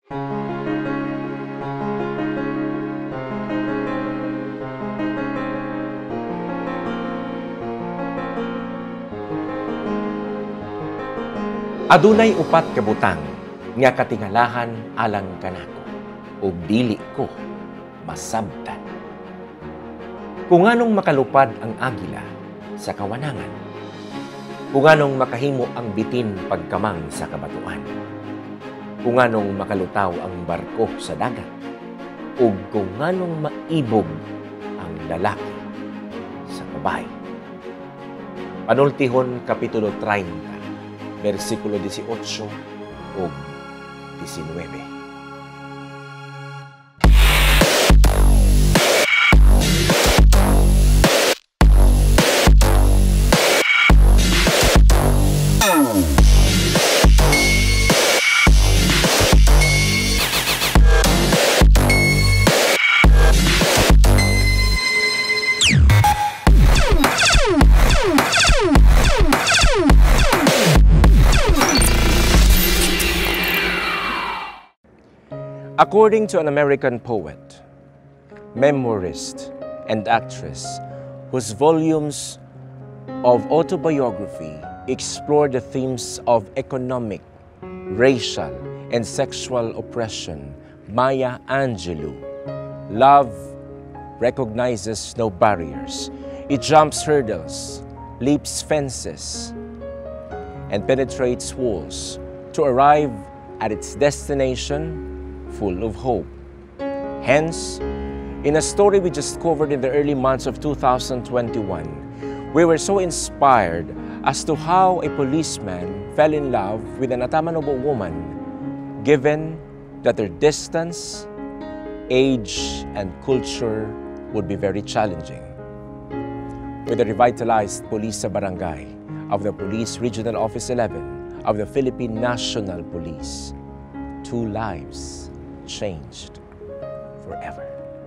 Adunay upat ka butang nga katingalahan alang kanako ug dili ko masabtan. Kung anong makalupad ang agila sa kawanangan, kung anong makahimo ang bitin pagkamang sa kabatuan, kung anong makalutaw ang barko sa dagat, ug kung anong maibog ang lalaki sa babae. Panultihon Kapitulo 30, versikulo 18 o 19. According to an American poet, memoirist, and actress whose volumes of autobiography explore the themes of economic, racial, and sexual oppression, Maya Angelou, love recognizes no barriers. It jumps hurdles, leaps fences, and penetrates walls to arrive at its destination full of hope. Hence, in a story we just covered in the early months of 2021, we were so inspired as to how a policeman fell in love with an Atamanobo woman, given that their distance, age, and culture would be very challenging. With the revitalized police sa barangay of the Police Regional Office 11 of the Philippine National Police, 2 lives changed forever.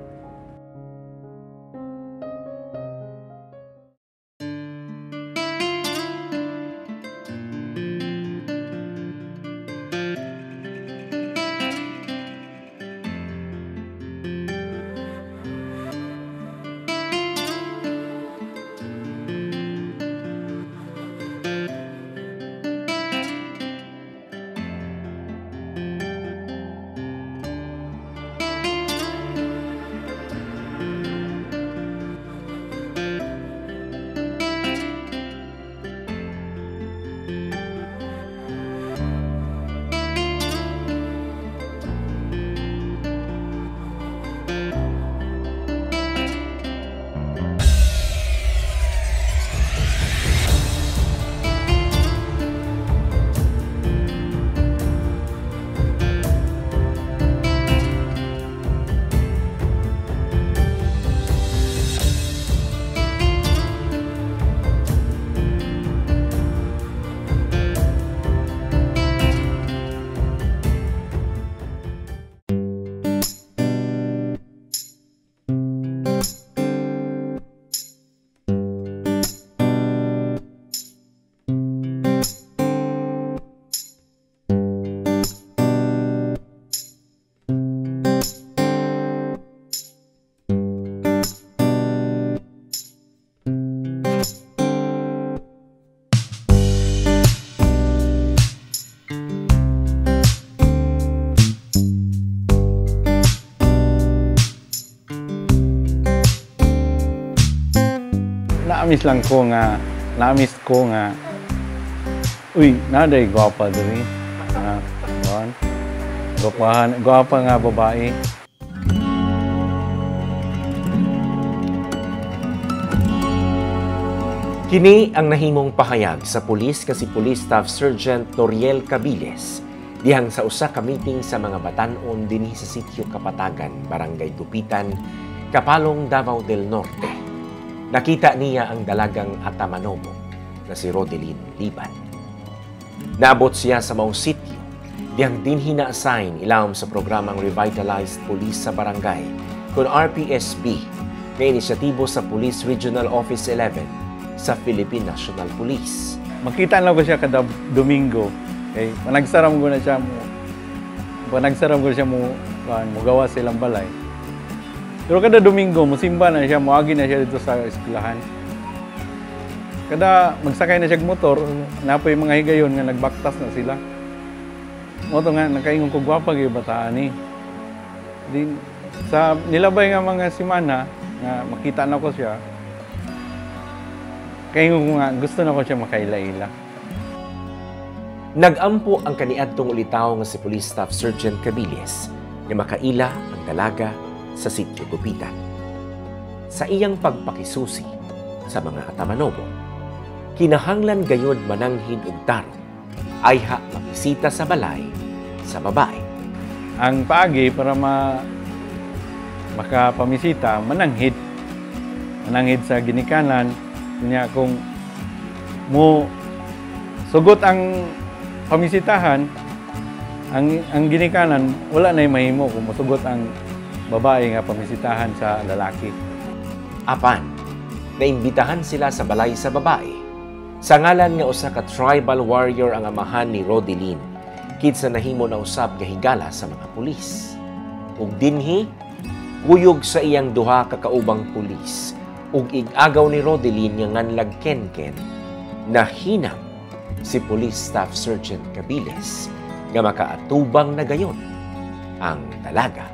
Namiss ko nga, uy, naday gwapa diri. Gwapa nga babae. Kini ang nahimong pahayag sa pulis kasi Police Staff Sergeant Noriel Cabiles dihang sa usa ka meeting sa mga batan-on dinhi sa sitio Kapatagan, Barangay Gupitan, Kapalong, Davao del Norte. Nakita niya ang dalagang Atamanobo na si Rodeline Liban. Naabot siya sa maong sitio diyang dinhi na-assign ilawom sa programang Revitalized Police sa Barangay kung RPSB na inisyatibo sa Police Regional Office 11 sa Philippine National Police. Makita lang ko siya kada Domingo. Okay? Nagsaram ko na siya mo. panagsaram ko siya mo gawa sa ilang balay. Pero kada Domingo, musimba na siya, muagi na siya dito sa eskwelahan. Kada magsakay na siya motor, napoy mga higayon nga nagbaktas na sila. Moto nga, nakaingon ko gwapa kayo bataan eh. Din, sa nilabay nga mga simana, nga makita na ko siya, kaingon ko nga, gusto na ko siya makaila-ila. Nagampo ang kaniadtong ulitaw nga si Police Staff Sergeant Cabiles nga makaila ang dalaga sa sitio Gupitan. Sa iyang pagpakisusi sa mga Atamanobo, kinahanglan gayod mananghid og tarong ay mabisita sa balay sa babae. Ang paagi para makapamisita, mananghid sa ginikanan. Kunya kung mo sugot ang pamisitahan, ang ginikanan, wala na mahimo kung masugot ang babae nga pamisitahan sa lalaki. Apan, naimbitahan sila sa balay sa babae. Sa ngalan nga usa ka tribal warrior ang amahan ni Rodelin, kitsa nahimo na usab nga higala sa mga pulis. Ug dinhi, kuyog sa iyang duha ka kaubang pulis, ug ig-agaw ni Rodelin nga nganlag ken-ken, nahinam si Police Staff Sergeant Cabiles nga makaatubang na gayon ang dalaga.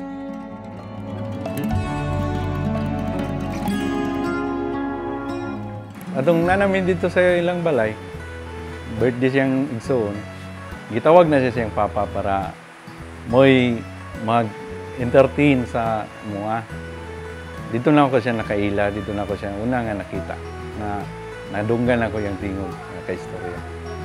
Atong nanamin dito sa ilang balay, birthday siyang igsoon, gitawag na siya siyang papa para mo'y mag-entertain sa mga. Dito na ako siya nakaila, dito na ako siya una nga nakita na nadunggan ako yung tingog na kaistorya.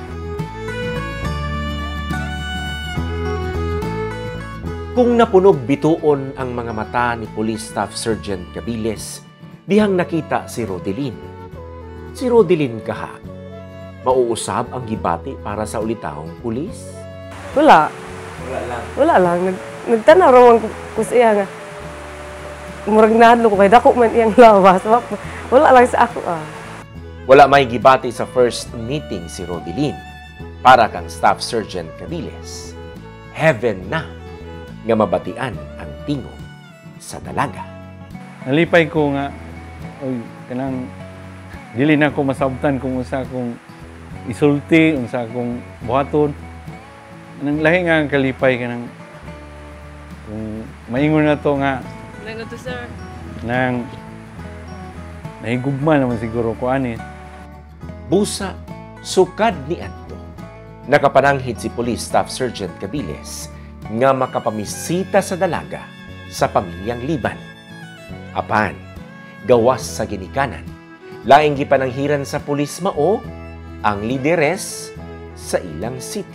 Kung napunog bituon ang mga mata ni Police Staff Sergeant Cabiles, dihang nakita si Rodelin. Si Rodelin kaha, mauusab ang gibati para sa ulitahong pulis? Wala. Wala lang. Nagtanaw raman ko sa iya nga. Murag nahadlo ko kay dako man iyang lawas. Wala lang sa ako Wala may gibati sa first meeting si Rodelin para kang Staff Sergeant Cabiles. Heaven na nga mabatian ang tingog sa dalaga. Nalipay ko nga, kanang dili na ko masabtan kung unsa kong isulti, unsa kong buhaton. Nang lahi nga kalipay kanang kung maingon na to nga Lango to, sir. Nang nahigugma naman siguro ko ani. Busa, sukad ni Anto. Nakapananghid si Police Staff Sergeant Cabiles nga makapamisita sa dalaga sa pamilyang Liban. Apan, gawas sa ginikanan, laing gipananghiran sa pulis mao ang lideres sa ilang sityo.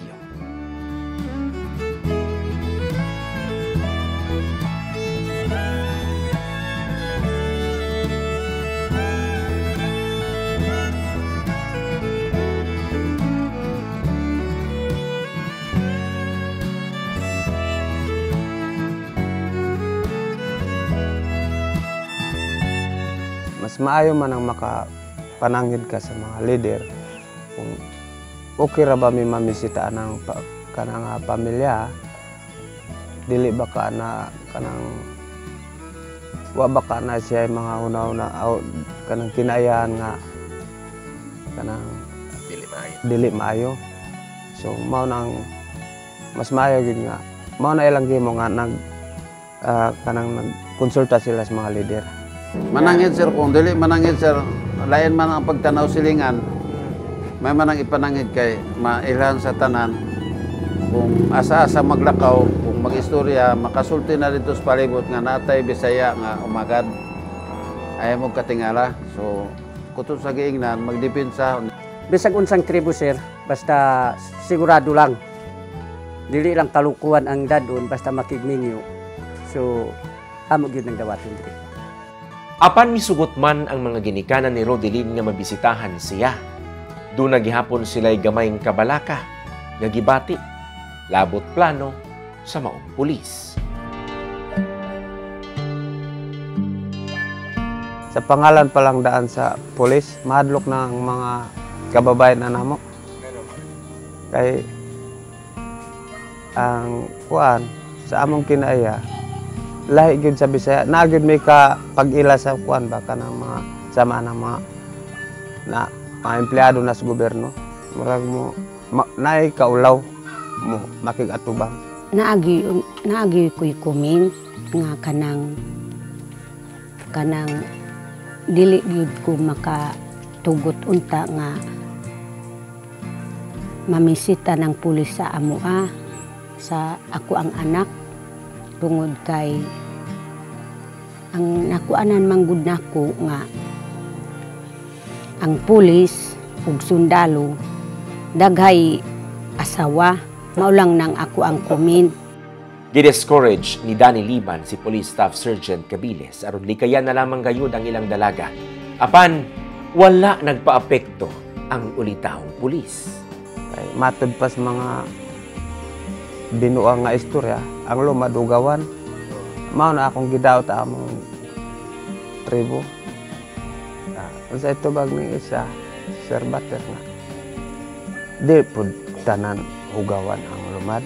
Mas maayo man ang makapananghid ka sa mga leader kung okay ra ba may mamisita ng kanang pamilya, dili ba ka na kanang wa ba ka na siya mga una-una kanang kinayan nga kanang dili maayo. So mao nang mas maayo gid nga mao na ilang gimo nga kanang nagkonsulta sila sa mga leader. Manangit sir, kung dili manangit sir, lain man ang pagtanaw silingan, may manang ipanangit kay mailhan sa tanan. Kung asa-asa maglakaw, kung mag-istorya, makasulti na dito sa palibot nga natay Bisaya nga umagad, ayaw mo katingala. So, kutod sa giingnan, magdepensa. Bisag unsang tribo sir, basta sigurado lang. Dili lang kalukuhan ang dadon, basta makigminyo. So, amo gyud nang dawaton diri. Apan misugot man ang mga ginikanan ni Rodelin nga mabisitahan siya. Doon nagihapon sila'y gamayng kabalaka, nga gibati, labot plano sa maong pulis. Sa pangalan pa lang daan sa pulis, mahadlok na ang mga kababayan na namo. Kay ang kuan sa among kinaya lahi gyud sa Bisaya na gyud may ka pag-ila sa kuan ba kanang mga sama ng mga empleyado na sa gobyerno murag mo naay kaulaw mo makigatubang naagi ko'y comment nga kanang dili gyud ko makatugot unta nga mamisita ng pulis sa amoa sa ako ang anak tungod kay ang nakuanan manggud nako nga ang pulis ug sundalo daghay asawa maulang nang ako ang comment. Gidiscourage ni Danny Liban si Police Staff Sergeant Cabiles aron likayan na lamang gayud ang ilang dalaga. Apan wala nagpaapekto ang ulitahong pulis. Kay matud pa sa mga binuang nga istorya ang lumadugawan mao na akong gidaot among tribo. Sa ito bag ning isa Sir Butter nga di pud tanan hugawan ang lumad.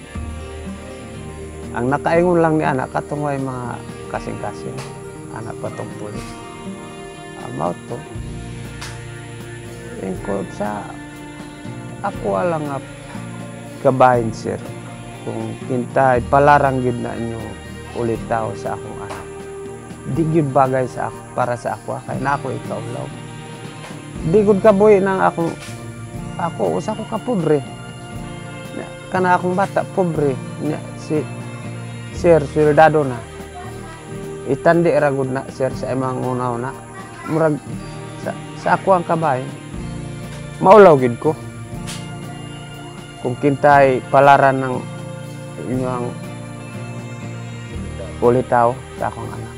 Ang nakaingon lang ni anak katong way mga kasing-kasing anak patong pulis. Mao to. Ingkod sa ako lang nga kabahin sir kung kintay palarang gid na inyo ulit tao sa akong anak. Di gyud bagay sa ako para sa ako kay na ako ikaw law. Di gud kaboy nang ako usa ko ka pobre. Kana akong bata pobre nya si Sir Soldado na itandi ra gud na sir sa imong una-una murag sa ako ang kabahin maulaw gid ko kung kintay palaran ng inyong ulitaw sa akong anak.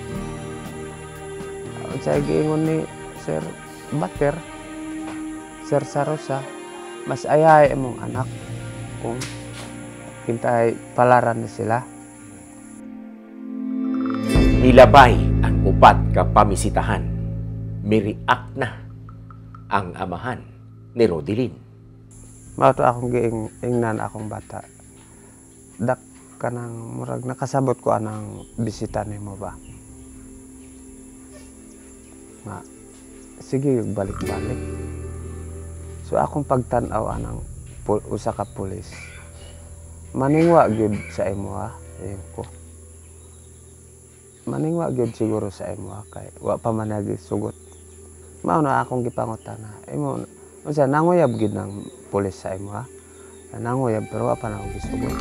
Sa giingon ni Sir Butter, Sir Sarosa, mas ayay imong anak kung kintay palaran ni sila. Nilabay ang upat ka pamisitahan. Miriak na ang amahan ni Rodilyn. Mao to akong giingnan akong bata. Dak kanang murag nakasabot ko anang bisita nimo ba. Nga sige balik-balik. So akong pagtan-aw anang usa ka pulis. Maningwa gyud sa imo ha. Ko. Maningwa gyud siguro sa imo kay wa pa man sugot. Mao na akong gipangutana. Imo unsa nangoyab gyud ng pulis sa imo ha? Nangoyab pero wa pa na gisugot.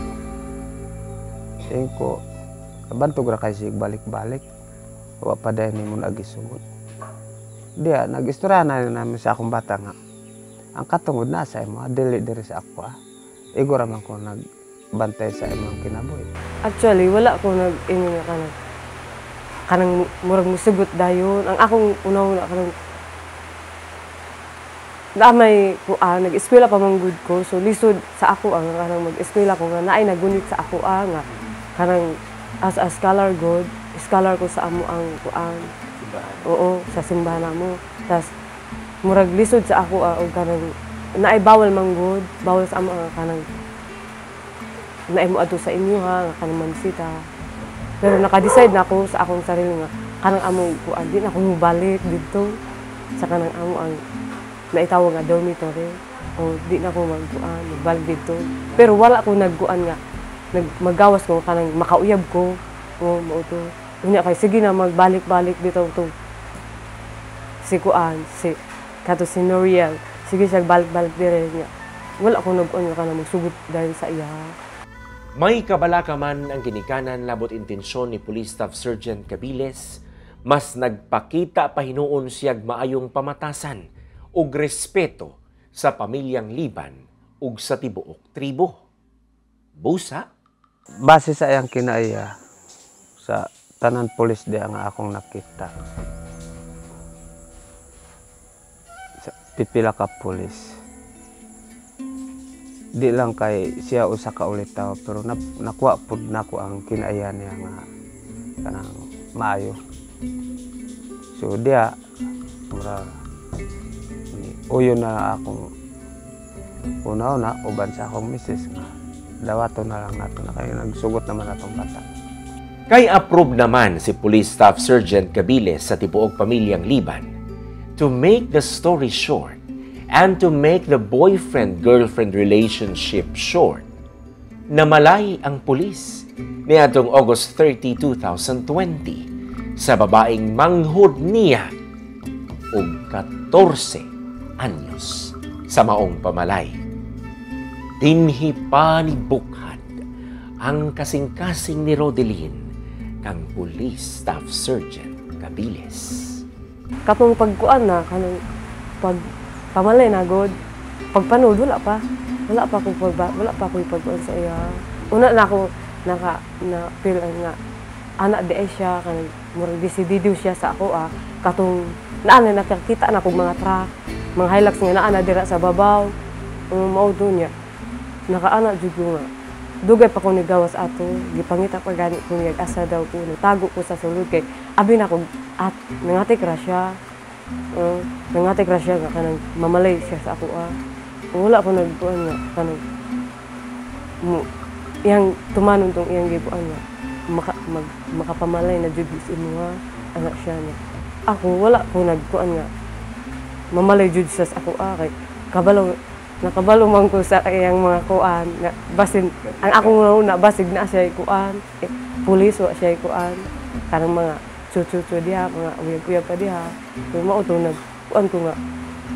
Ko bantog ra kay sig balik-balik. Wa pa dayon nimo nagisugot. Dia nagistorya na namin sa akong bata nga. Ang katungod na sa imo dili diri sa ako ha. Igo ra man ko nagbantay sa imong kinabuhi. Actually wala ko nag-ingon nga kanang murag musugot dayon ang akong una-una kanang damay ko nag-eskwela pa man gud ko so lisod sa ako ang kanang mag-eskwela ko nga naay nagunit sa ako nga kanang as a scholar god scholar ko sa amo ang kuan oo sa simbahan mo tas murag lisod sa ako og kanang naay bawal man gud bawal sa amo kanang naay mo adto sa inyo ha kanang mansita. Pero naka-decide na ako sa akong sarili nga kanang among kuan di na ako mobalik dito sa kanang amo ang naitawag nga dormitory o di na ako magkuan magbalik dito. Pero wala ako nagkuan nga maggawas ko kanang makauyab ko o mao to. Unya kay sige na magbalik-balik dito to. Si kuan si kato si Noriel sige siya balik-balik dire niya. Wala ako nag-on nga kanang magsugot dahil sa iya. May kabalaka man ang ginikanan labot intensyon ni Police Staff Sergeant Cabiles, mas nagpakita pa hinuon siyag maayong pamatasan ug respeto sa pamilyang Liban ug sa tibuok tribo. Busa, Base sa iyang kinaiya sa tanan pulis di nga akong nakita. Sa pipila ka pulis. Di lang kay siya usa ka ulitaw pero nakuha pud nako ang kinaiya niya nga kanang maayo. So dia mura uyo na akong una-una uban sa akong misis nga dawaton na lang nato na kayo nagsugot naman atong bata. Kay approve naman si Police Staff Sergeant Cabiles sa tibuok pamilyang Liban. To make the story short and to make the boyfriend-girlfriend relationship short, namalay ang pulis niadtong August 30, 2020 sa babaeng manghud niya og 14 anyos sa maong pamalay. Dinhi pa ni bukhad ang kasing-kasing ni Rodelin kang Police Staff Sergeant Cabiles. Kapong pagkuan na, kanang pamalay na god, pagpanood, wala pa ko pagkuan sa iya. Una na ako na-feel nga, anak di ay siya, kanang murag disidido siya sa ako katong naana nakakita na kong mga truck, mga Hilux nga naana dira sa babaw, maudo niya. Nakaana jud nga. Dugay pa ko ni gawas ato, gipangita pa gani ko niya asa daw ko, tago ko sa sulod kay abi na ko at nangatik ra siya. Nangatik ra siya nga kanang mamalay siya sa ako Wala ko nagkuan nga kanang iyang tumanon tong iyang gibuan nga makapamalay na jud sa imuha anak siya niya. Ako wala ko nagkuan nga mamalay jud siya sa ako kay nakabalo man ko sa iyang mga kuan nga basin ang akong una basig na siya kuan pulis wa siya kuan kanang mga chuchu diha mga uyab-uyab pa diha so mauto nag kuan ko nga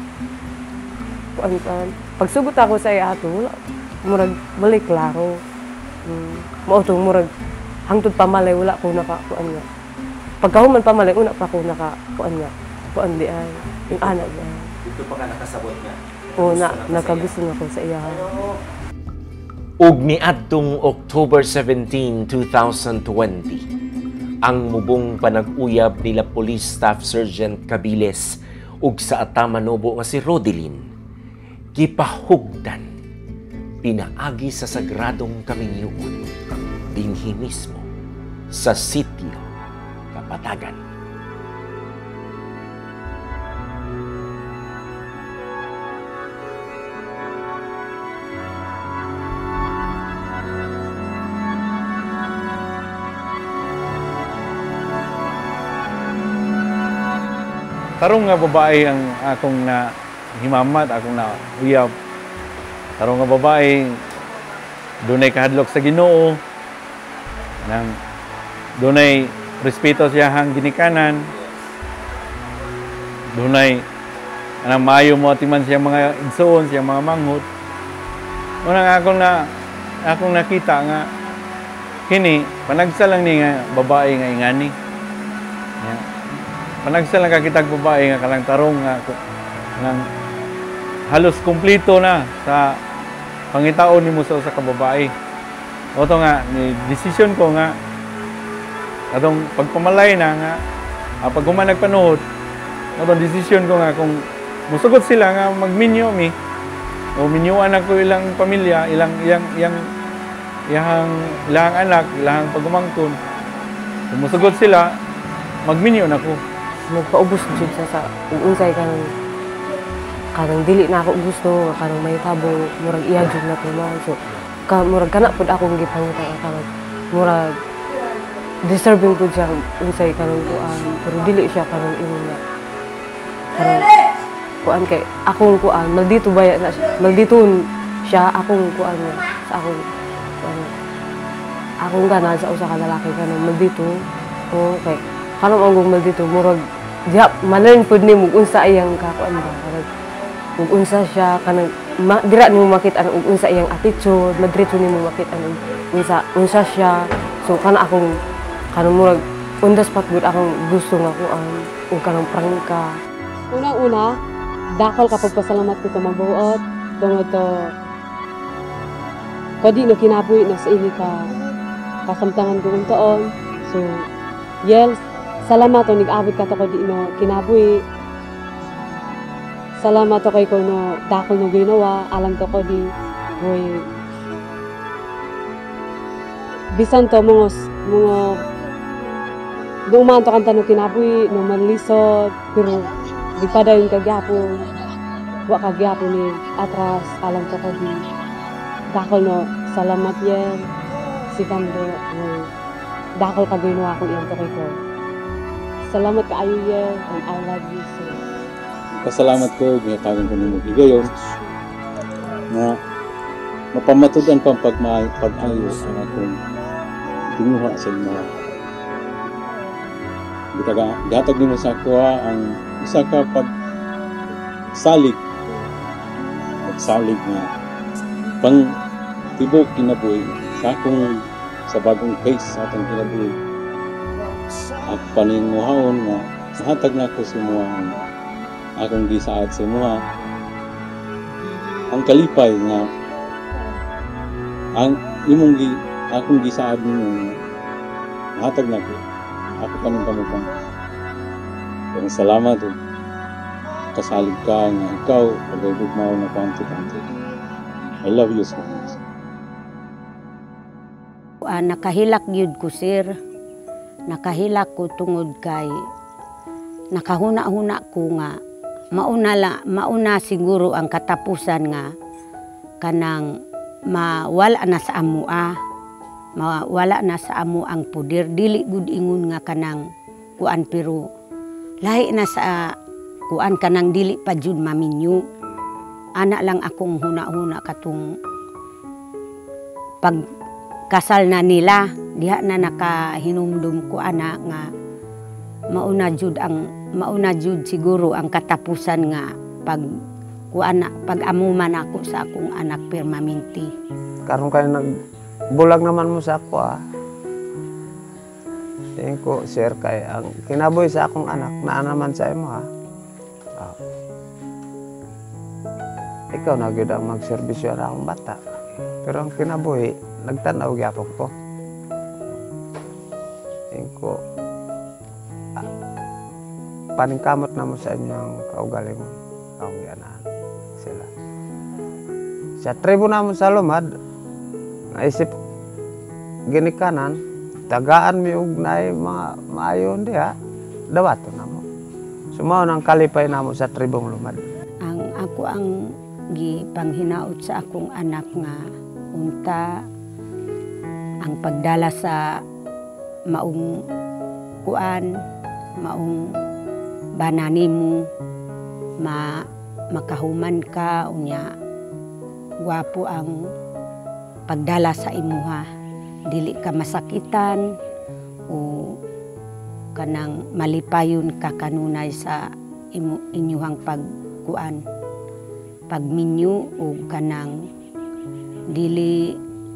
kuan pagsugot ako sa iya ato wala murag balik klaro mauto murag hangtod pamalay wala ko nakakuan nga pagkahuman pamalay una pa ko nakakuan nga kuan di ay yung anak niya Dito pa ka nakasabot nga. Nakagusto na ko sa iya. Ug niadtong October 17, 2020, ang mubong panag-uyab nila Police Staff Sergeant Cabiles ug sa atamanobo nga si Rodelin, gipahugdan pinaagi sa sagradong kaminyoon dinhi mismo sa sitio Kapatagan. Tarong nga babae ang akong na himamat, akong na uyab. Tarong nga babae, dunay kahadlok sa Ginoo, nang dunay respeto siya hang ginikanan, dunay anang maayo mo atiman siya mga igsoon, siya mga manghod. Unang akong nakita nga kini panagsa lang ni nga babae nga ingani. Yeah. Panagsa lang kakitag babae nga kalang tarong nga nang halos kumpleto na sa pangitaon ni mo sa kababae. Oto nga ni decision ko nga atong pagpamalay na nga pag nagpanuhod atong decision ko nga kung musugot sila nga magminyo mi o minyuan ako ilang pamilya, ilang anak, ilang pagumangkon. Kung musugot sila, magminyo na ko. Nagpaubos jud sa unsay kanang dili na ako gusto kanang may tabong murag iya jud na tuman so murag kana pud akong gipangita kanang murag deserving pud siya unsay kanang kuan pero dili siya kanang imo na kanang kuan kay akong kuan maldito baya na malditon siya akong kuan sa akong kuan akong gana sa usa ka lalaki kanang maldito okay kanang ang maldito murag diha ma-learn pud nimo unsa iyang kakuan ba kanang ug unsa siya kanang dira nimo makita ang unsa iyang attitude madretso nimo makita ang unsa siya so kana akong kanang murag on the spot gud akong gusto nga kuan ug kanang prangka una dakol ka pagpasalamat ko to mabuot tungod to kadi no kinabuhi na sa ili ka kasamtangan ko untaon so yes salamat to nag-abot ka to ko di no kinabuhi. Salamat to kay ko no dakol no ginawa alang to ko di boy. Bisan to mga duman to kanta no kinabuhi no manlisod pero di pa dayon kagyapon. Wa kagyapon ni atras alang to ko di dakol no Salamat yan. Si Kando, dakol ka ginawa ko yan to ko. Salamat ka ayo yan, and I love you so. Pasalamat ko, ginatagan ko nimo higayon na mapamatudan pang pag-ayos ang akong tinguha sa mga. Gatag nimo sa kuha ang isa ka pagsalig na pang tibok kinabuhi sa akong sa bagong face sa atong kinabuhi. At paninguhaon na nahatag na ko sa mga akong gisaad sa mga ang kalipay nga ang akong gisaad nimo nahatag na ko ako pa nang kamupang. Pero salamat o kasalig ka nga ikaw pag-ibigmaw na kanti-kanti. I love you so much. Nakahilak yun ko, sir. Nakahilak ko tungod kay nakahuna-huna ko nga mauna siguro ang katapusan nga kanang mawala na sa amua. Mawala na sa amo ang puder. Dili gud ingon nga kanang kuan pero lahi na sa kuan kanang dili pa jud maminyo. Ana lang akong huna-huna katong pagkasal na nila. Diha na nakahinumdum ko ana nga mauna jud siguro ang katapusan nga pag-amuman ako sa akong anak permanente. Karon kayo bulag naman mo sa ako Tingin ko, sir, kay ang kinabuhi sa akong anak, naa naman sa imo Ikaw na gyud ang magserbisyo ra akong bata. Pero ang kinabuhi, nagtanaw gyapon ko. Tingin ko, paningkamot na mo sa inyo ang kaugali mo. Akong ganahan sila. Sa tribo na mo sa lumad, naisip ginikanan, tagaan mi og naay mga maayon diha, dawaton na mo. Sumaw nang kalipay na mo sa tribong lumad. Ako ang gipanghinaot sa akong anak nga unta ang pagdala sa maong kuan, maong bananimo, makahuman ka unya gwapo ang pagdala sa imuha, dili ka masakitan o kanang malipayon ka kanunay sa inyuhang pagkuan, pagminyo o kanang dili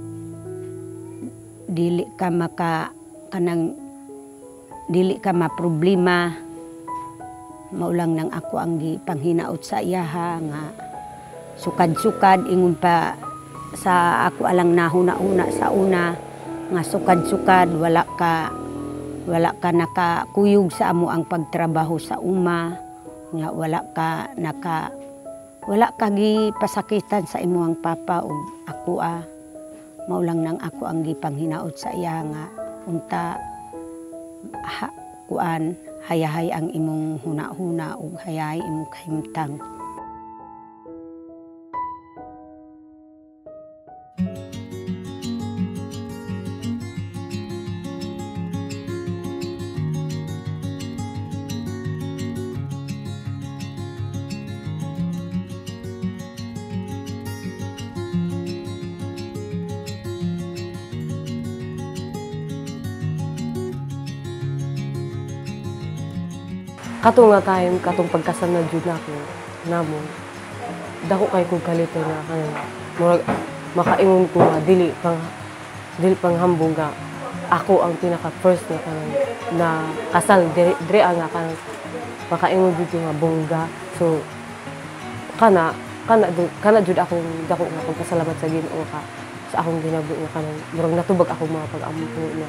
ka maproblema. Maulang nang ako ang gipanghinaot sa iyaha nga sukad-sukad ingon pa sa ako alang nahuna-una sa una nga sukad-sukad wala ka nakakuyog sa amo ang pagtrabaho sa uma nga wala ka gipasakitan sa imo ang papa ug ako maulang nang ako ang gipanghinaot sa iya nga unta kuan hayahay ang imong huna-huna ug hayahay imong kahimtang. Katong nga time, katong pagkasal na jud nako namo. Dako kay kog kalipay na kanang murag makaingon ko nga dili pang hambong nga ako ang pinaka first na kanang na kasal dire nga kanang makaingon jud nga bongga. So kana jud akong dako nga pagpasalamat sa Ginoo ka sa akong ginabuhi nga kanang murag natubag ako mga pag-ampo na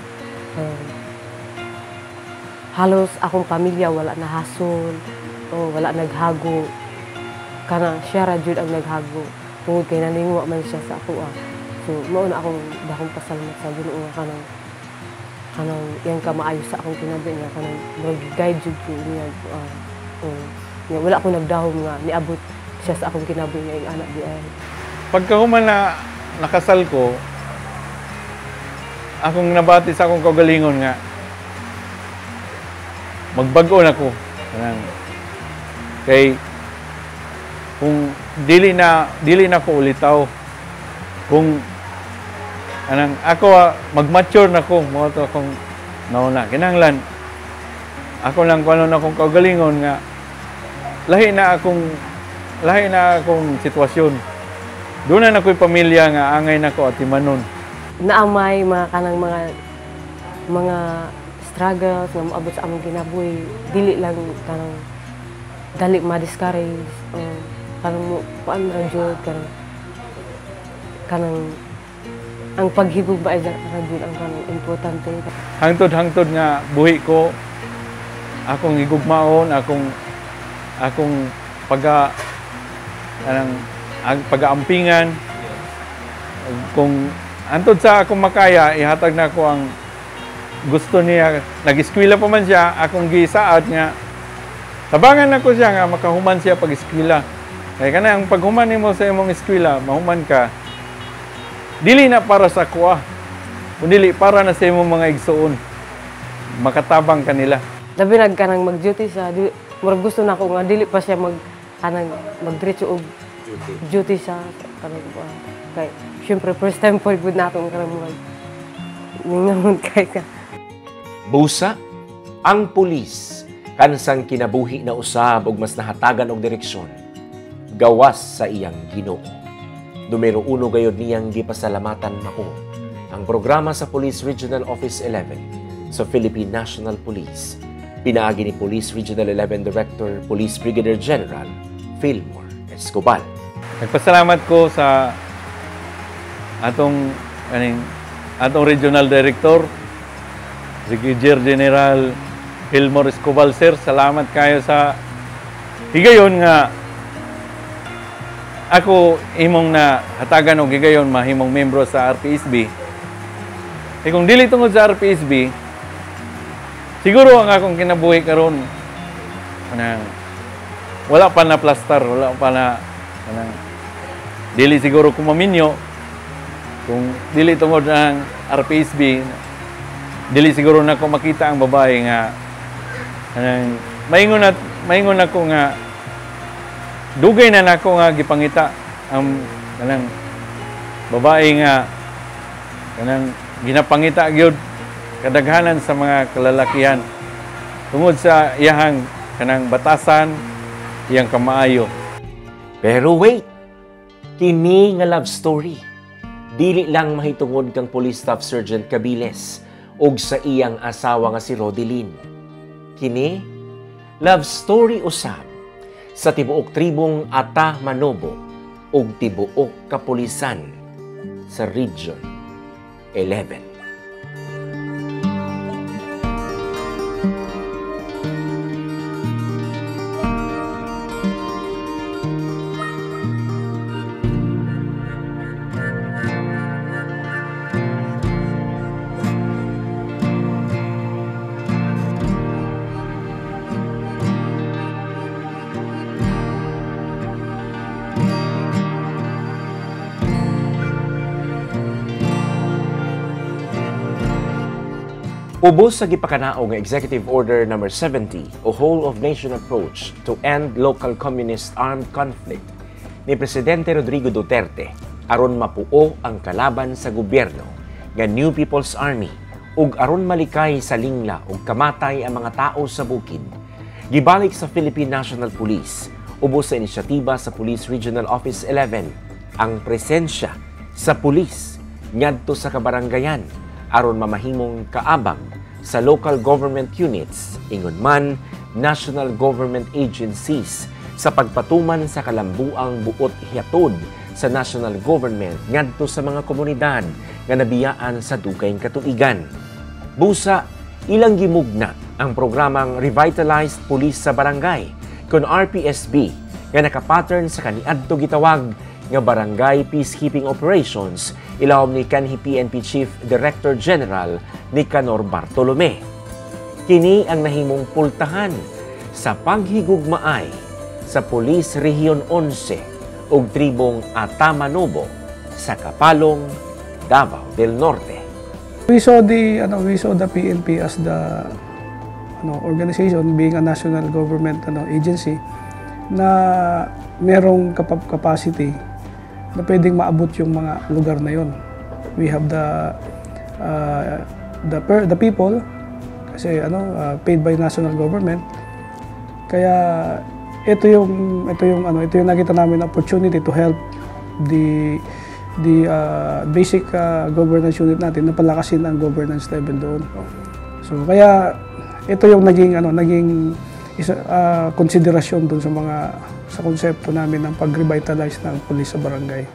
halos akong pamilya wala na hasol o wala naghago. Kana siya ra jud ang naghago. Tungod kay nalingwa man siya sa ako So mao na akong dakong pasalamat sa Ginoo nga kanang yang ka maayo sa akong kinabuhi nga kanang mag-guide jud ko niya. Wala akong nagdahom nga niabot siya sa akong kinabuhi nga ing anak di ay. Pagka human na nakasal ko, akong nabati sa akong kaugalingon nga magbago na ko. Kay kung dili na ko ulitaw, kung ako mag-mature na ko, mo to akong nauna kinahanglan ako lang kuno na akong kaugalingon nga lahi na akong sitwasyon. Doon na ako'y pamilya nga angay na ko at imanon. Naamay mga kanang mga struggles nga moabot sa among kinabuhi, dili lang kanang dali ma-discourage, kanang mo kuan ra jud kanang ang paghibog ba ay ra jud ang kanang importante. Hangtod nga buhi ko akong higugmaon, akong pag-aampingan. Kung antod sa akong makaya, ihatag na ko ang gusto niya. Nag-eskwela pa man siya, akong gisaad nga. Tabangan na ko siya nga makahuman siya pag-eskwela. Kaya kana ang paghuman nimo sa imong eskwela, mahuman ka. Dili na para sa kuha, kundi para na sa imong mga igsuon. Makatabang kanila. Labi kanang mag-duty sa murag gusto na ko nga dili pa siya mag-diretso og duty sa kanang kay syempre first time po gud natong kanang ningamon kay ka. Busa, ang pulis kansang kinabuhi na usab og mas nahatagan og direksyon gawas sa iyang Ginoo. Numero 1 gayud niyang gipasalamatan mako ang programa sa Police Regional Office 11 sa Philippine National Police. Pinaagi ni Police Regional 11 Director Police Brigadier General Fillmore Escobar. Nagpasalamat ko sa atong Regional Director Brigadier General Fillmore Escobar, sir. Salamat kayo sa higayon nga ako imong na hatagan og higayon mahimong membro sa RPSB. Kung dili tungod sa RPSB, siguro ang akong kinabuhi karon wala pa na plaster, wala pa na dili siguro kumaminyo. Kung dili tungod ang RPSB, dili siguro na ko makita ang babae nga maingon ako nga dugay na nako nga gipangita ang babae nga ginapangita gyud kadaghanan sa mga kalalakihan tungod sa iyahang kanang batasan, iyang kamaayo. Pero wait, kini nga love story dili lang mahitungod kang Police Staff Sergeant Cabiles og sa iyang asawa nga si Rodelyn. Kini love story usab sa tibuok tribong Ata Manobo ug tibuok kapulisan sa Region 11. Ubos sa gipakanao nga Executive Order No. 70 o Whole of Nation Approach to End Local Communist Armed Conflict ni Presidente Rodrigo Duterte aron mapuo ang kalaban sa gobyerno nga New People's Army ug aron malikay sa lingla ug kamatay ang mga tao sa bukid. Gibalik sa Philippine National Police ubos sa inisyatiba sa Police Regional Office 11 ang presensya sa pulis ngadto sa kabarangayan aron mamahimong kaabang sa local government units, ingon man national government agencies sa pagpatuman sa kalambuang buot hiatod sa national government ngadto sa mga komunidad nga nabiyaan sa dugayng katuigan. Busa, ilang gimugna ang programang Revitalized Police sa Barangay kun RPSB nga nakapattern sa kaniadto gitawag nga Barangay Peacekeeping Operations ilawom ni kanhi PNP Chief Director General Nicanor Bartolome. Kini ang nahimong pultahan sa paghigugmaay sa Police Region 11 ug tribong Ata Manobo sa Kapalong, Davao del Norte. We saw the PNP as the organization being a national government agency na merong capacity na pwedeng maabot yung mga lugar na yon. We have the people kasi paid by national government. Kaya ito yung nakita namin opportunity to help the basic governance unit natin na palakasin ang governance level doon. So kaya ito yung naging konsiderasyon doon sa konsepto namin ng pag-revitalize ng pulis sa barangay.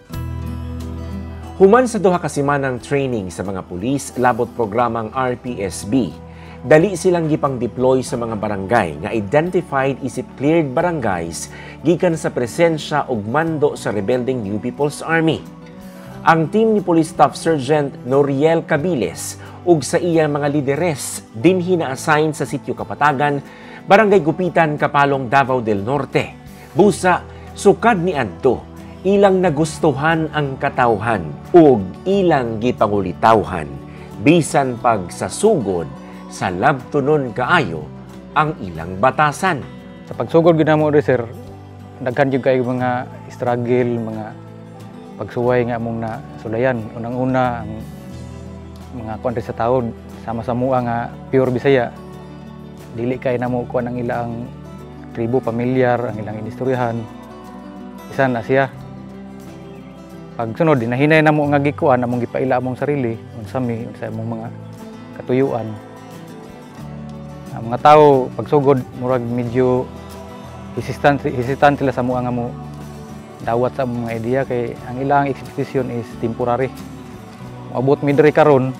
Human sa duha ka semanang training sa mga pulis labot programang RPSB, dali silang gipang deploy sa mga barangay nga identified isip cleared barangays gikan sa presensya ug mando sa rebelding New People's Army. Ang team ni Police Staff Sergeant Noriel Cabiles ug sa iyang mga lideres dinhi na-assign sa Sitio Kapatagan, Barangay Gupitan, Kapalong, Davao del Norte. Busa, sukad ni adto, ilang nagustuhan ang katawhan ug ilang gipangulitawhan bisan pag sa sugod sa labtunon kaayo ang ilang batasan. Sa pagsugod ginamo ri sir, daghan jud kay mga struggle, mga pagsuway nga among na sulayan. Unang-una ang mga kuan sa taon sama sa mua nga pure Bisaya. Dili kay namo kuan ang ilang tribo, pamilyar, ang ilang inistoryahan. Isa na siya. Pag sunod, hinahinay na mo nga gikuan, among gipaila among sarili, unsami, sa among mga katuyuan. Ang mga tao, pagsugod, murag medyo hesitant sila sa mga nga mo dawat sa mga ideya, kay ang ilang expectation is temporary. Maabot mi diri karon,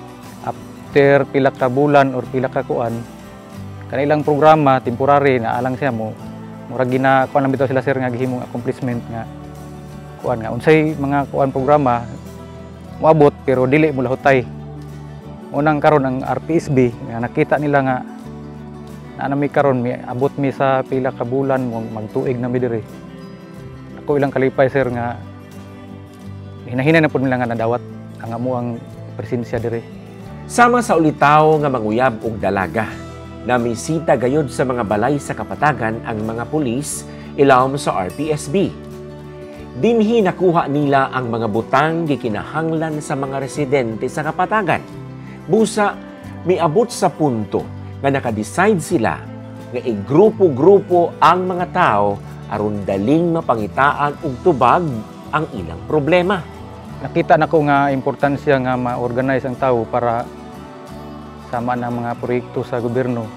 after pila ka bulan or pila ka kuan, kanilang programa, temporary, na alang siya mo, murag ginakuan lang bitaw sila sir nga gihimong accomplishment nga kuan nga unsay mga kuan programa moabot pero dili mo lahutay. Unang karon ang RPSB nga nakita nila nga naanami karon mi abot mi sa pila ka bulan magtuig na mi diri. Ako ilang kalipay sir nga hinahinay na pud nila nga nadawat ang amuang presensya diri. Sama sa ulitaw nga manguyab og dalaga, namisita gayod sa mga balay sa Kapatagan ang mga pulis ilawom sa RPSB. Dinhi nakuha nila ang mga butang gikinahanglan sa mga residente sa Kapatagan. Busa, miabot sa punto nga nakadecide sila nga igrupo-grupo ang mga tao aron daling mapangitaan og tubag ang ilang problema. Nakita nako nga importansya nga ma-organize ang tao para sama ng mga proyekto sa gobyerno.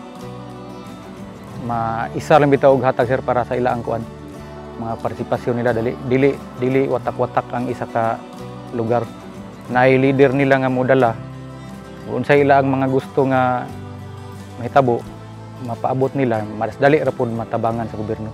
Isa lang bitaw og hatag sir para sa ilang kuan. Mga partisipasyon nila dili watak-watak ang isa ka lugar. Naay leader nila nga modala. Unsay ila ang mga gusto nga mahitabo, mapaabot nila, mas dali ra pud matabangan sa gobyerno.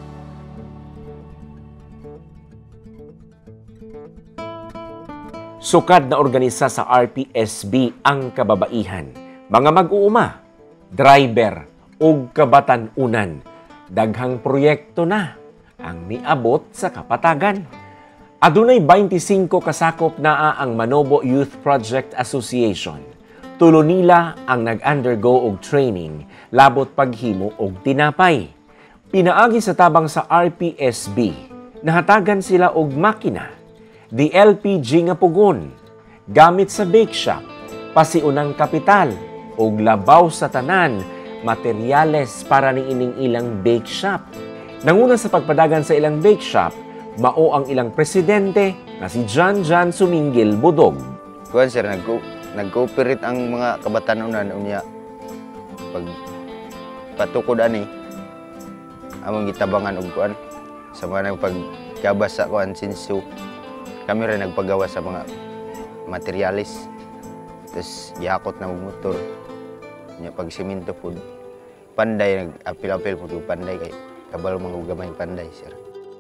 Sukad na organisa sa RPSB ang kababaihan, mga mag-uuma, driver ug kabatan-unan. Daghang proyekto na ang miabot sa Kapatagan. Adunay 25 kasakop naa ang Manobo Youth Project Association. Tulo nila ang nag-undergo og training labot paghimo og tinapay. Pinaagi sa tabang sa RPSB, nahatagan sila og makina, the LPG nga pugon, gamit sa bake shop, pasiunang kapital og labaw sa tanan, materyales para ni ining ilang bake shop. Nanguna sa pagpadagan sa ilang bake shop, mao ang ilang presidente na si John Sumingil Budog. Kuan sir, nag-cooperate ang mga kabatanunan unya pag patukod ani among gitabangan og kuan sa mga pagkabas sa kuan sinsu. Kami rin nagpagawa sa mga materialis. Tapos gihakot na og motor. Nya pag semento pud panday nag-apil-apil pud panday kay kabalo mga gamay panday sir.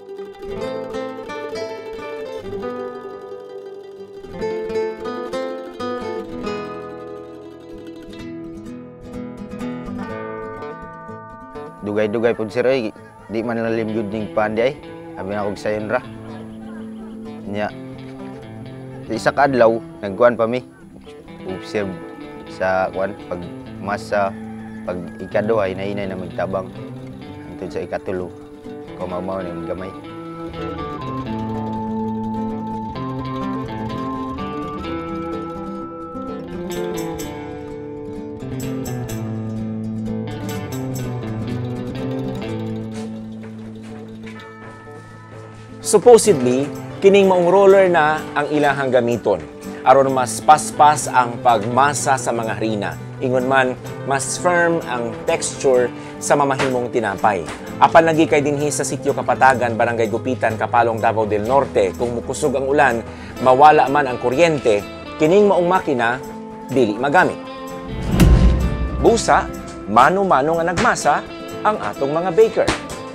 Dugay-dugay pud sir ay di man lalim jud ning panday. Abi na og sayon ra. Nya isa ka adlaw nagkuan pa mi. Observe sa kuan pag masa pag ikaduha hinay-hinay na magtabang hangtod sa ikatulo kumamaw na yung gamay. Supposedly, kining maong roller na ang ilahang gamiton aron mas paspas ang pagmasa sa mga harina. Ingon man, mas firm ang texture sa mamahimong tinapay. Apan lagi kay dinhi sa Sitio Kapatagan, Barangay Gupitan, Kapalong, Davao del Norte, kung mukusog ang ulan, mawala man ang kuryente, kining maong makina dili magamit. Busa, mano-mano nga nagmasa ang atong mga baker.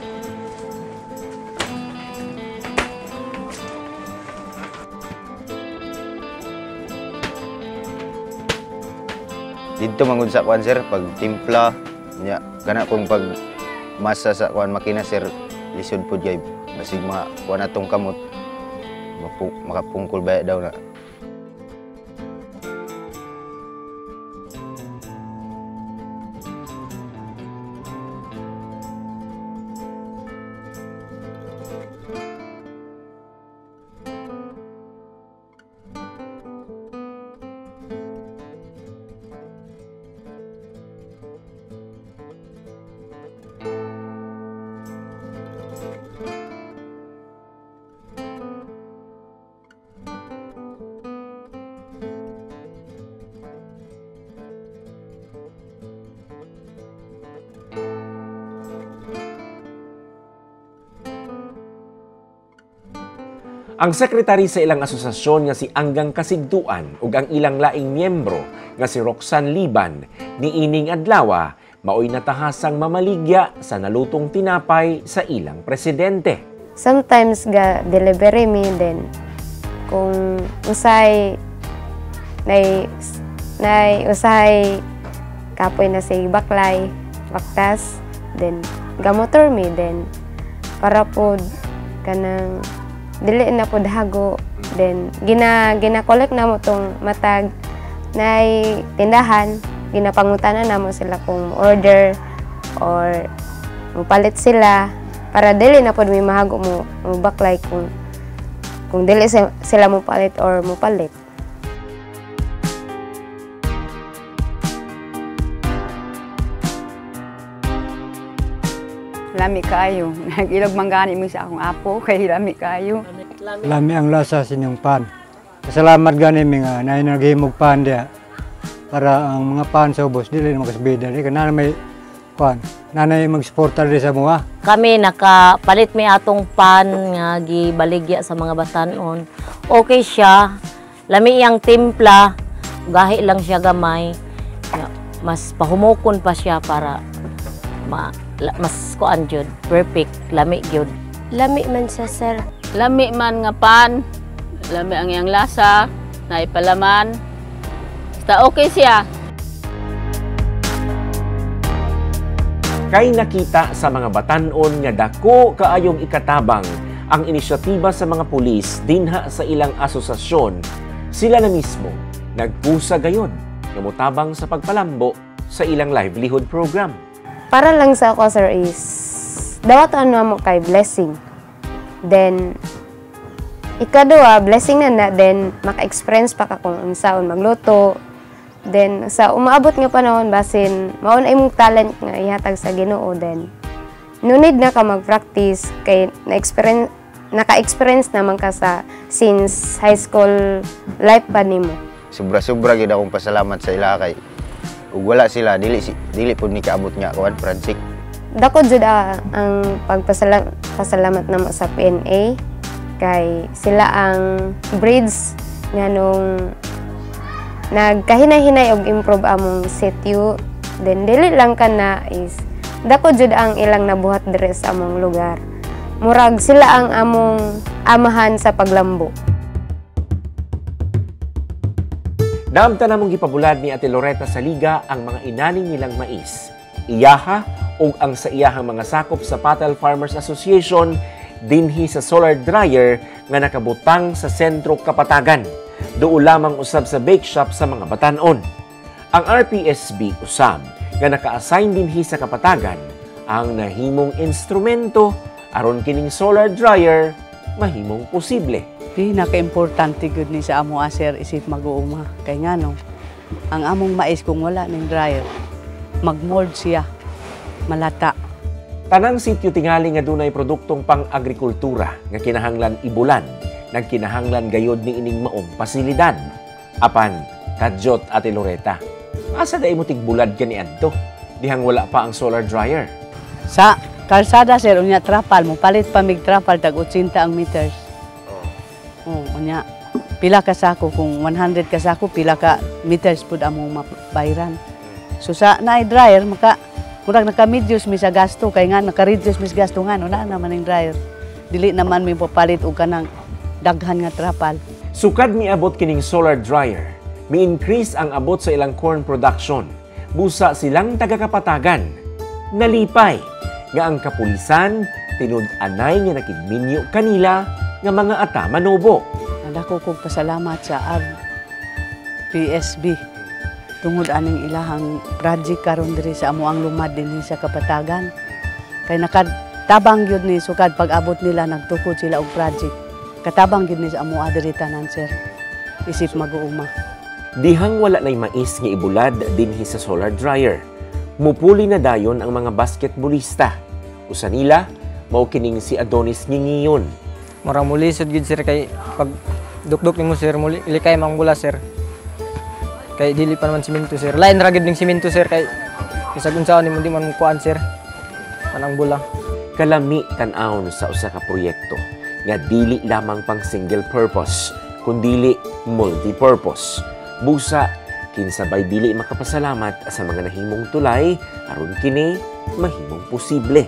Dito mangud sa kuan sir pag timpla nya kana kung pag masa sa kuan makina sir lisod pud kay basig mga kuan atong kamot makapungkol baya daw na. Ang sekretary sa ilang asosasyon nga si Anggang Kasigduan ug ang ilang laing miyembro nga si Roxanne Liban niining adlaw maoy natahasang mamaligya sa nalutong tinapay sa ilang presidente. Sometimes ga delivery me then kung usay usay kapoy na si baklay baktas then gamotor me then para po kanang dili na po hago then gina-collect na mo tong matag nay tindahan ginapangutanan na mo sila kung order or mupalit sila para dili na po may mahago mo baklay kung dili sila mupalit or mupalit. Lami kayo. Nag-ilog manggani mo sa akong apo, kay lami kayo. Lami ang lasa sa inyong pan. Salamat gani mga na naghimog pan dia para ang mga pan sa ubos dili na makasbida. Kana may pan. Nanay mag-suporta rin sa mga. Kami nakapalit may atong pan nga gibaligya sa mga batanon. Okay siya. Lami iyang timpla. Gahi lang siya gamay. Mas pahumukon pa siya para mas kuan jud perfect lami jud. Lami man siya sir. Lami man nga pan. Lami ang iyang lasa, naipalaman. Basta okay siya. Kay nakita sa mga batanon nga dako kaayong ikatabang ang inisyatiba sa mga pulis dinha sa ilang asosasyon, sila na mismo nagpusa gayon nga motabang sa pagpalambo sa ilang livelihood program. Para lang sa ako, sir, is dawatan mo kay blessing. Then, ikadua, blessing na then maka-experience pa ka kung unsaon magluto. Then, sa umaabot nga panahon, basin, maun ay mong talent nga ihatag sa Ginoo. Then, no need na ka mag-practice kay naka-experience naman ka sa since high school life pa nimo. Sobra-sobra gid akong pasalamat sa ila kay ug wala sila dili pud ni kaabot nga kuan Fransik. Dako jud ang pagpasalamat namo sa PNA kay sila ang bridge nga nung nagkahinay-hinay og improve among sitio. Then dili lang kana is dako jud ang ilang nabuhat diri sa among lugar. Murag sila ang among amahan sa paglambo. Naamta namong gipabulad ni Ate Loretta Saliga ang mga inaning nilang mais. Iyaha o ang sa iyahang mga sakop sa Patel Farmers Association dinhi sa solar dryer nga nakabutang sa sentro Kapatagan. Duo lamang usab sa bake shop sa mga batanon. Ang RPSB usab nga naka-assign dinhi sa Kapatagan ang nahimong instrumento aron kining solar dryer mahimong posible. Pinaka-importante gud ni sa amo sir isip mag-uuma kay ngano ang among mais kung wala ning dryer mag-mold siya malata. Tanang sityo tingali nga dunay produktong pang-agrikultura nga kinahanglan ibulan, nagkinahanglan gayod ni ining maong pasilidad. Apan, kadyot Ate Loretta, asa da imo tigbulad kani adto? Dihang wala pa ang solar dryer. Sa kalsada sir unya trapal mo palit pa mig trapal tag 80 ang meters. Unya pila ka sako kung 100 ka sako pila ka meters pud among mabayran. So sa naay dryer murag naka-reduce mi sa gasto kay nga naka-reduce mi sa gasto nga na naman ang dryer. Dili naman mi papalit og kanang daghan nga trapal. Sukad miabot kining solar dryer, mi-increase ang abot sa ilang corn production. Busa silang taga-Kapatagan. Nalipay nga ang kapulisan tinud-anay nga nakigminyo kanila nga mga ata manobo. Dako kog pasalamat sa RPSB tungod aning ilahang project karon diri sa amuang lumad dinhi sa Kapatagan. Kay nakatabang gyud ni sukad pag-abot nila nagtukod sila og project. Katabang gyud ni sa amuha diri tanan sir. Isip mag-uuma. Dihang wala nay mais nga ibulad dinhi sa solar dryer. Mupuli na dayon ang mga basketballista. Usa nila mao kining si Adonis Ngingiyon. Murang muli sud gid sir kay pag dukduk nimo sir muli ilikay mang bula sir. Kay dili pa naman simento sir. Lain ra gid ning simento sir kay bisag unsaon nimo di man kuan sir. Anang bula. Kalami tan-awon sa usa ka proyekto nga dili lamang pang single purpose kundi multi-purpose. Busa kinsabay dili makapasalamat sa mga nahimong tulay aron kini mahimong posible.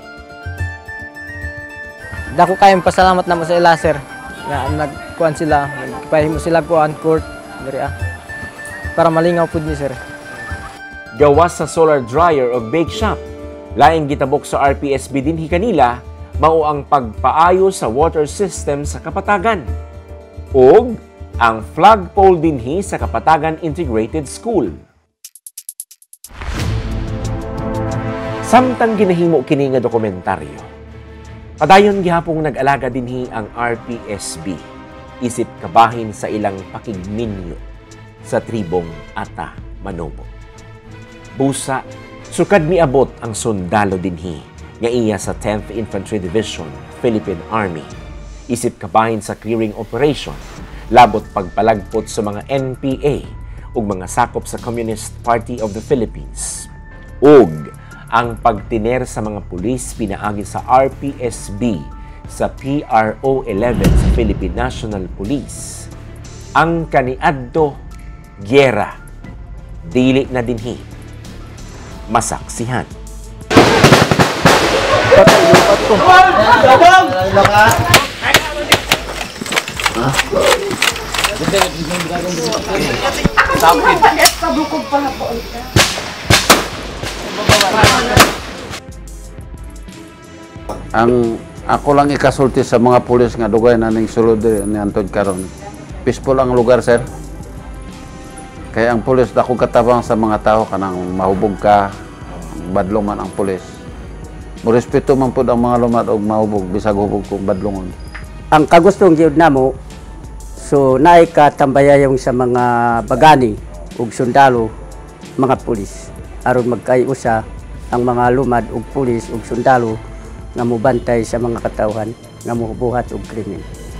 Dako kayong pasalamat namo sa ila sir nga nagkuan sila, nagpahimo sila kuan court diri para malingaw pud ni sir. Gawas sa solar dryer o bake shop, laing gitabok sa RPSB dinhi kanila mao ang pagpaayo sa water system sa Kapatagan ug ang flagpole dinhi sa Kapatagan Integrated School. Samtang ginahimo kini nga dokumentaryo, padayon gihapong nag-alaga dinhi ang RPSB isip kabahin sa ilang pakigminyo sa tribong Ata Manobo. Busa, sukad miabot ang sundalo dinhi nga iya sa 10th Infantry Division, Philippine Army. Isip kabahin sa clearing operation, labot pagpalagpot sa mga NPA ug mga sakop sa Communist Party of the Philippines. Ug ang pagtiner sa mga pulis pinaagi sa RPSB sa PRO 11 sa Philippine National Police. Ang kaniadto gyera dili na dinhi masaksihan. Ang ako lang ikasulti sa mga pulis nga dugay na ning sulod ni Antod karon. Peaceful ang lugar, sir. Kaya ang pulis dako katabang sa mga tao kanang mahubog ka, badlong man ang pulis. Morespeto man pud ang mga lumad og mahubog bisag hubog kung badlongon. Ang kagustong gyud namo so naay katambayayong sa mga bagani ug sundalo, mga pulis aron magkayusa ang mga lumad ug pulis ug sundalo nga mobantay sa mga katawhan nga mobuhat og krimen.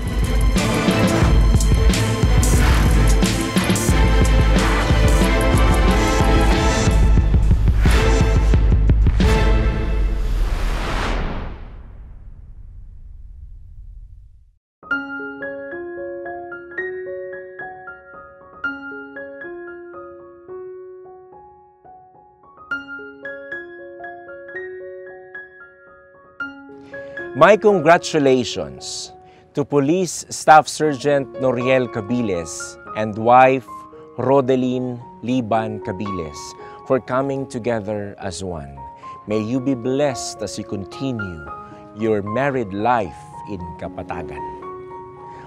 My congratulations to Police Staff Sergeant Noriel Cabiles and wife Rodeline Liban Cabiles for coming together as one. May you be blessed as you continue your married life in Kapatagan.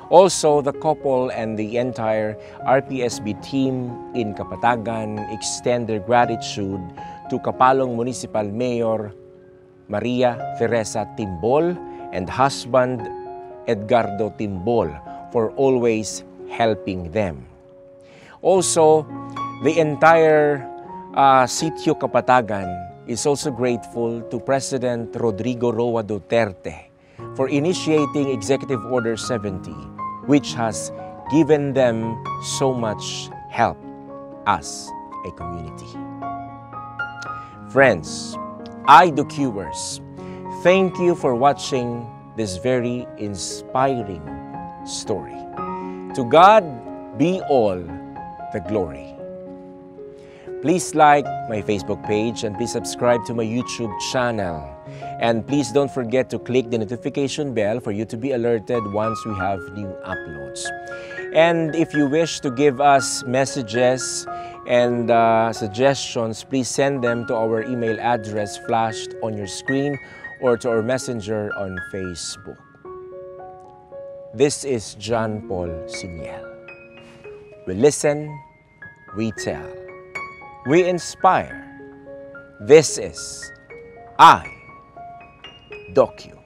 Also, the couple and the entire RPSB team in Kapatagan extend their gratitude to Kapalong Municipal Mayor Maria Teresa Timbol and husband Edgardo Timbol for always helping them. Also, the entire Sitio Kapatagan is also grateful to President Rodrigo Roa Duterte for initiating Executive Order 70, which has given them so much help as a community. Friends, iDocuers, thank you for watching this very inspiring story. To God be all the glory. Please like my Facebook page and please subscribe to my YouTube channel. And please don't forget to click the notification bell for you to be alerted once we have new uploads. And if you wish to give us messages and suggestions, please send them to our email address flashed on your screen or to our messenger on Facebook. This is John Paul Siniel. We listen, we tell, we inspire. This is iDocu.